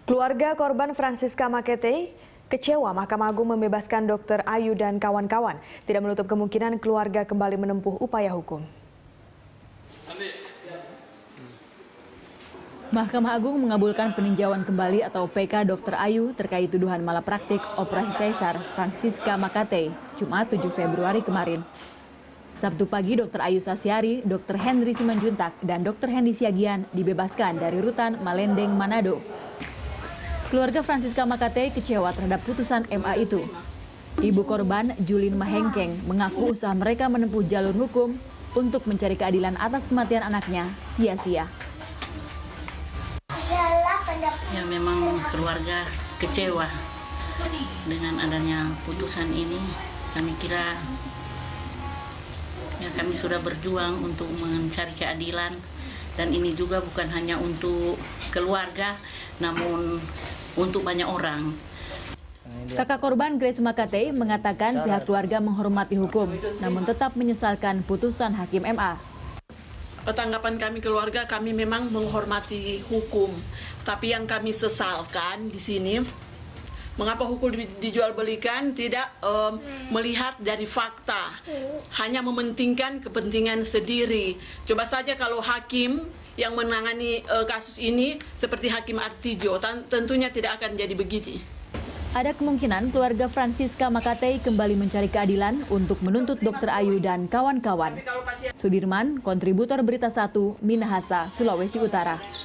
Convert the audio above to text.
Keluarga korban Francisca Makete kecewa Mahkamah Agung membebaskan Dr. Ayu dan kawan-kawan. Tidak menutup kemungkinan keluarga kembali menempuh upaya hukum. Mahkamah Agung mengabulkan peninjauan kembali atau PK Dr. Ayu terkait tuduhan malapraktik operasi sesar Francisca Makete, Jumat 7 Februari kemarin. Sabtu pagi Dr. Ayu Sasyari, Dr. Henry Simanjuntak, dan Dr. Hendy Siagian dibebaskan dari rutan Malendeng, Manado. Keluarga Francisca Makete kecewa terhadap putusan MA itu. Ibu korban, Julin Mahengkeng, mengaku usaha mereka menempuh jalur hukum untuk mencari keadilan atas kematian anaknya sia-sia. Ya, memang keluarga kecewa dengan adanya putusan ini. Kami kira ya kami sudah berjuang untuk mencari keadilan, dan ini juga bukan hanya untuk keluarga namun untuk banyak orang. Kakak korban Grace Makete mengatakan pihak keluarga menghormati hukum namun tetap menyesalkan putusan Hakim MA. Tanggapan kami keluarga, kami memang menghormati hukum, tapi yang kami sesalkan di sini, mengapa hukum dijualbelikan tidak melihat dari fakta, hanya mementingkan kepentingan sendiri. Coba saja kalau hakim yang menangani kasus ini seperti Hakim Artijo, tentunya tidak akan jadi begini. Ada kemungkinan keluarga Francisca Makete kembali mencari keadilan untuk menuntut Dr. Ayu dan kawan-kawan. Sudirman, kontributor Berita 1, Minahasa, Sulawesi Utara.